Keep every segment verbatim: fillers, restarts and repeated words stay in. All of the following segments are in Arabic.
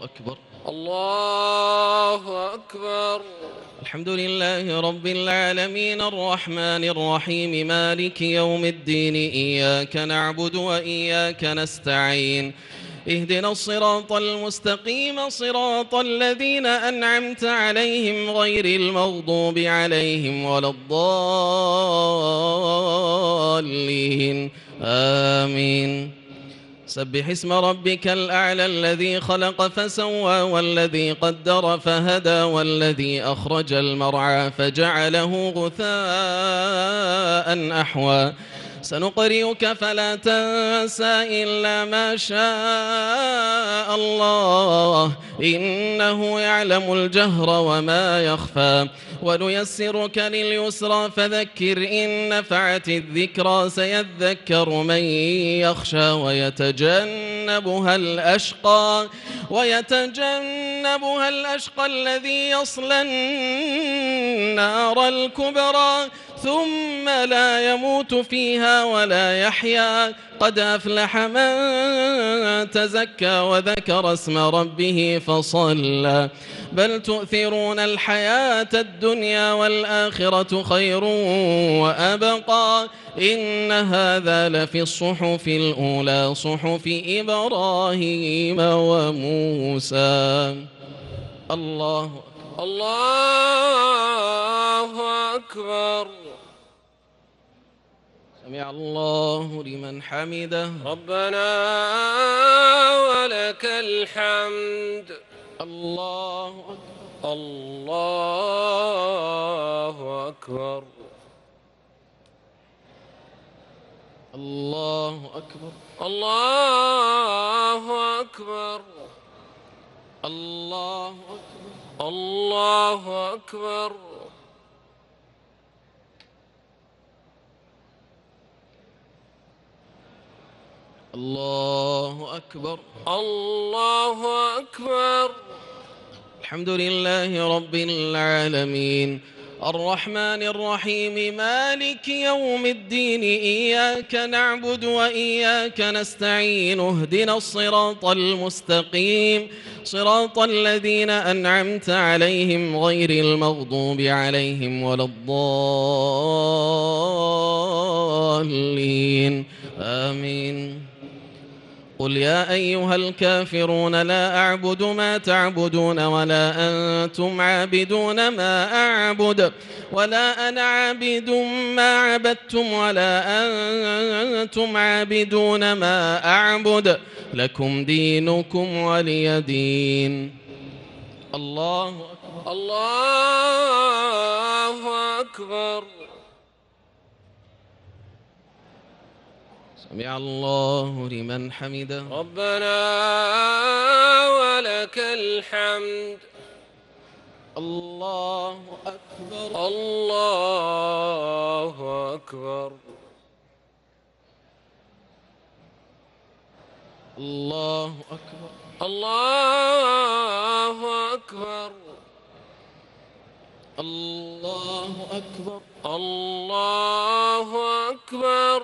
أكبر. الله أكبر. الحمد لله رب العالمين الرحمن الرحيم مالك يوم الدين إياك نعبد وإياك نستعين اهدنا الصراط المستقيم صراط الذين أنعمت عليهم غير المغضوب عليهم ولا الضالين آمين. سبح اسم ربك الأعلى الذي خلق فسوى والذي قدر فهدى والذي أخرج المرعى فجعله غثاء أحوى سنقرئك فلا تنسى إلا ما شاء الله إنه يعلم الجهر وما يخفى ونيسرك لليسرى فذكر إن نفعت الذكرى سيذكر من يخشى ويتجنبها الأشقى ويتجنبها الأشقى الذي يصلى النار الكبرى ثم لا يموت فيها ولا يحيا قد أفلح من تزكى وذكر اسم ربه فصلى بل تؤثرون الحياة الدنيا والآخرة خير وأبقى إن هذا لفي الصحف الأولى صحف إبراهيم وموسى. الله الله أكبر. سمع الله لمن حمده. ربنا ولك الحمد. الله أكبر. الله أكبر. الله أكبر. الله أكبر. الله أكبر. الله أكبر. الله أكبر. الله أكبر. الحمد لله رب العالمين الرحمن الرحيم مالك يوم الدين إياك نعبد وإياك نستعين اهدنا الصراط المستقيم صراط الذين أنعمت عليهم غير المغضوب عليهم ولا الضالين آمين. قل يا أيها الكافرون لا أعبد ما تعبدون ولا أنتم عابدون ما أعبد ولا أنا عابد ما عبدتم ولا أنتم عابدون ما أعبد لكم دينكم ولي دين. الله أكبر. الله أكبر. سمع الله لمن حمده. ربنا ولك الحمد. الله أكبر. الله أكبر. الله أكبر. الله أكبر. الله أكبر. الله أكبر.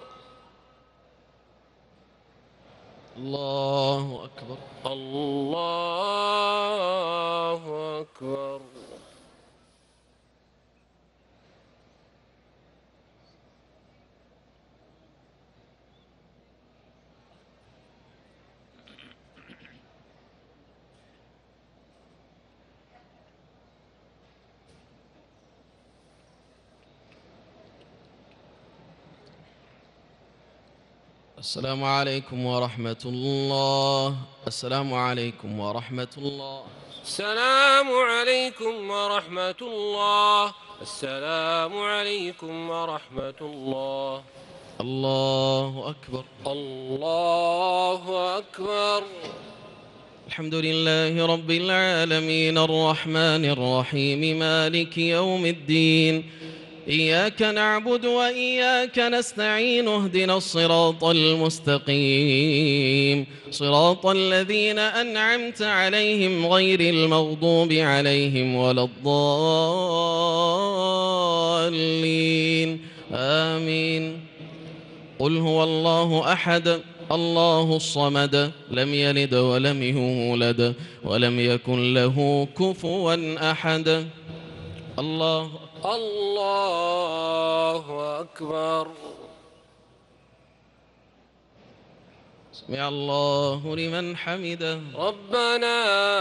الله أكبر. الله أكبر. السلام عليكم ورحمة الله. السلام عليكم ورحمة الله. السلام عليكم ورحمة الله. السلام عليكم ورحمة الله. الله أكبر. الله أكبر. الحمد لله رب العالمين الرحمن الرحيم مالك يوم الدين إياك نعبد وإياك نستعين اهدنا الصراط المستقيم صراط الذين أنعمت عليهم غير المغضوب عليهم ولا الضالين آمين. قل هو الله أحد الله الصمد لم يلد ولم يولد ولم يكن له كفوا أحد. الله الله أكبر. سمع الله لمن حمده. ربنا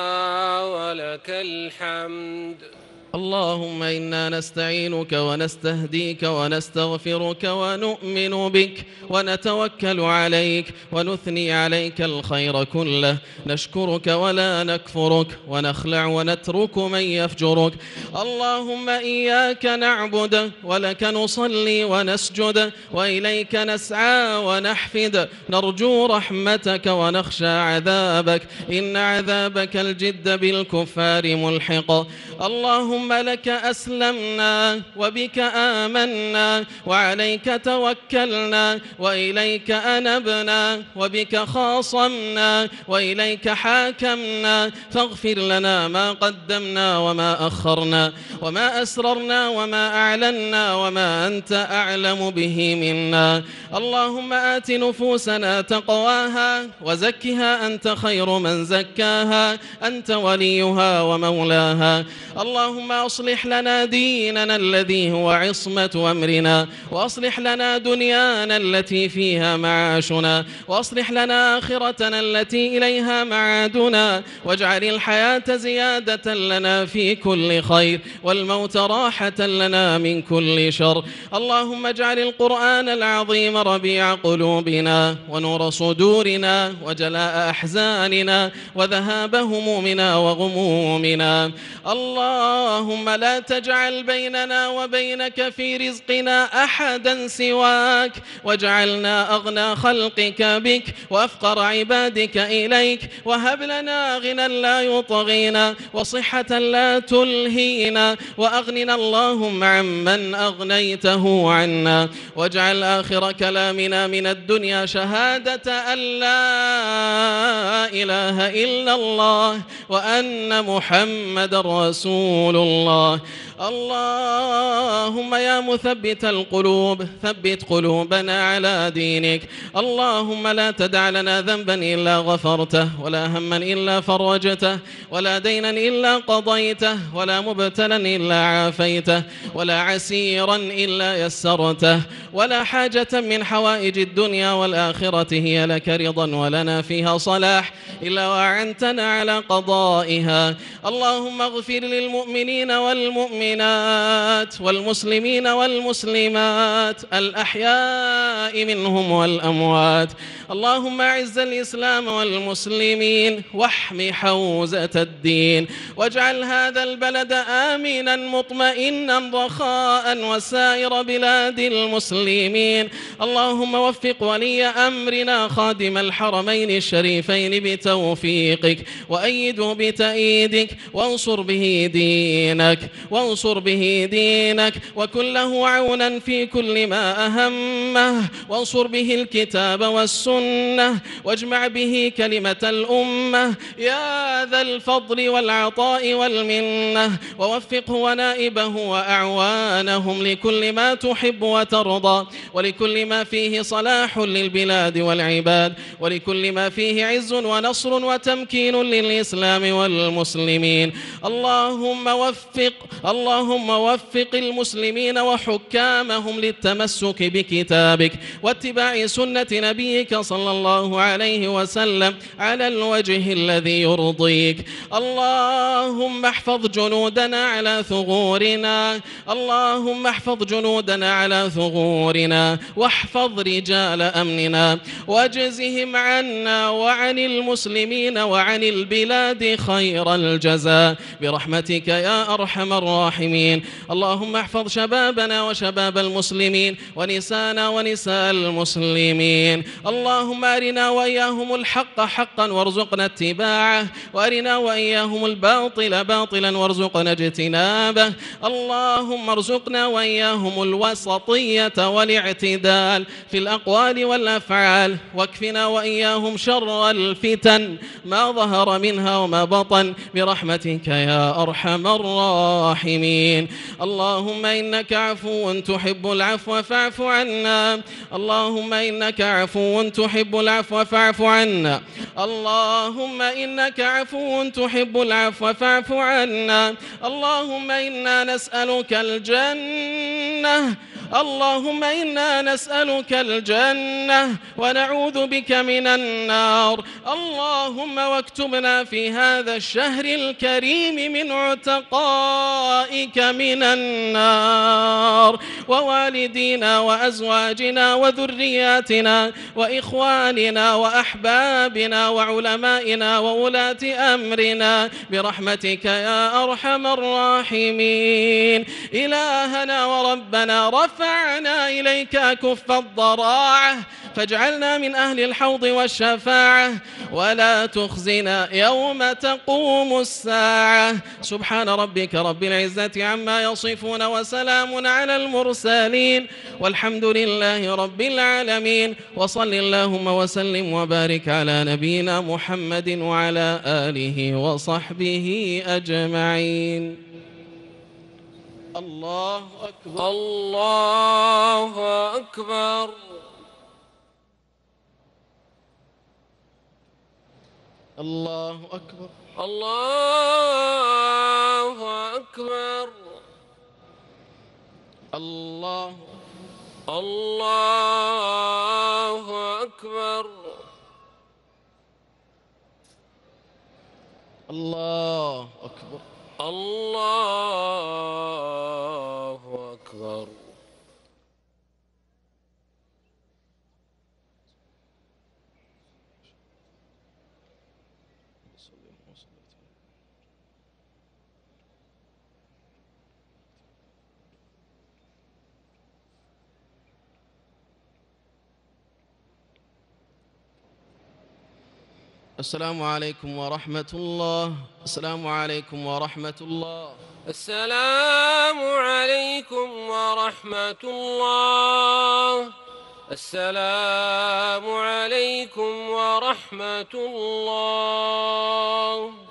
ولك الحمد. اللهم إنا نستعينك ونستهديك ونستغفرك ونؤمن بك ونتوكل عليك ونثني عليك الخير كله، نشكرك ولا نكفرك ونخلع ونترك من يفجرك. اللهم إياك نعبد ولك نصلي ونسجد وإليك نسعى ونحفد، نرجو رحمتك ونخشى عذابك، إن عذابك الجد بالكفار ملحق. اللهم لك أسلمنا وبك آمنا وعليك توكلنا وإليك أنبنا وبك خاصمنا وإليك حاكمنا، فاغفر لنا ما قدمنا وما أخرنا وما أسررنا وما أعلنا وما أنت أعلم به منا. اللهم آت نفوسنا تقواها وزكها أنت خير من زكاها، أنت وليها ومولاها. اللهم أصلح لنا ديننا الذي هو عصمة أمرنا، وأصلح لنا دنيانا التي فيها معاشنا، وأصلح لنا آخرتنا التي إليها معادنا، واجعل الحياة زيادة لنا في كل خير والموت راحة لنا من كل شر. اللهم اجعل القرآن العظيم ربيع قلوبنا ونور صدورنا وجلاء أحزاننا وذهاب همومنا وغمومنا. اللهم لا تجعل بيننا وبينك في رزقنا أحدا سواك، واجعلنا أغنى خلقك بك وأفقر عبادك إليك، وهب لنا غنى لا يطغينا وصحة لا تلهينا، وأغننا اللهم عمن أغنيته عنا، واجعل آخر كلامنا من الدنيا شهادة أن لا إله إلا الله وأن محمد رسول الله. اللهم يا مثبت القلوب ثبت قلوبنا على دينك. اللهم لا تدع لنا ذنبا إلا غفرته، ولا هما إلا فرجته، ولا دينا إلا قضيته، ولا مبتلا إلا عافيته، ولا عسيرا إلا يسرته، ولا حاجة من حوائج الدنيا والآخرة هي لك رضا ولنا فيها صلاح إلا وأعنتنا على قضائها. اللهم اغفر للمؤمنين والمؤمنات والمسلمين والمسلمات الأحياء منهم والأموات. اللهم أعز الإسلام والمسلمين واحم حوزة الدين، واجعل هذا البلد آمنا مطمئنا رخاء وسائر بلاد المسلمين. اللهم وفق ولي أمرنا خادم الحرمين الشريفين بتوفيقك، وأيده بتأييدك، وانصر به دينك وانصر به دينك وكن له عونا في كل ما أهمه، وانصر به الكتاب والسنة، واجمع به كلمة الأمة يا ذا الفضل والعطاء والمنة، ووفقه ونائبه وأعوانهم لكل ما تحب وترضى، ولكل ما فيه صلاح للبلاد والعباد، ولكل ما فيه عز ونصر وتمكين للإسلام والمسلمين. اللهم وفق اللهم وفق المسلمين وحكامهم للتمسك بكتابك واتباع سنة نبيك صلى الله عليه وسلم على الوجه الذي يرضيك. اللهم احفظ جنودنا على ثغورنا اللهم احفظ جنودنا على ثغورنا واحفظ رجال أمننا، واجزهم عنا وعن المسلمين وعن البلاد خير الجزاء برحمتك يا أرحم الراحمين. اللهم احفظ شبابنا وشباب المسلمين ونسانا ونساء المسلمين. اللهم أرنا وإياهم الحق حقا وارزقنا اتباعه، وأرنا وإياهم الباطل الباطل باطلا وارزقنا اجتنابه. اللهم ارزقنا وإياهم الوسطية والاعتدال في الأقوال والأفعال، واكفنا وإياهم شر الفتن ما ظهر منها وما بطن برحمتك يا أرحم الراحمين. اللهم إنك عفو تحب العفو فاعف عنا. اللهم إنك عفو تحب العفو فاعف عنا. اللهم إنك عفو تحب العفو فاعف عنا. اللهم إنا نسألك الجنة. اللهم إنا نسألك الجنة ونعوذ بك من النار. اللهم واكتبنا في هذا الشهر الكريم من عتقائك من النار، ووالدينا وأزواجنا وذرياتنا وإخواننا وأحبابنا وعلمائنا وولاة أمرنا برحمتك يا أرحم الراحمين. إلهنا وربنا رفعنا إليك كف الضراعة، فاجعلنا من أهل الحوض والشفاعة، ولا تخزنا يوم تقوم الساعة. سبحان ربك رب العزة عما يصفون، وسلام على المرسلين، والحمد لله رب العالمين. وصل اللهم وسلم وبارك على نبينا محمد وعلى آله وصحبه أجمعين. الله أكبر. الله أكبر. الله أكبر. الله أكبر. الله الله أكبر. الله أكبر. الله أكبر. السلام عليكم ورحمة الله. السلام عليكم ورحمة الله. السلام عليكم ورحمة الله. السلام عليكم ورحمة الله.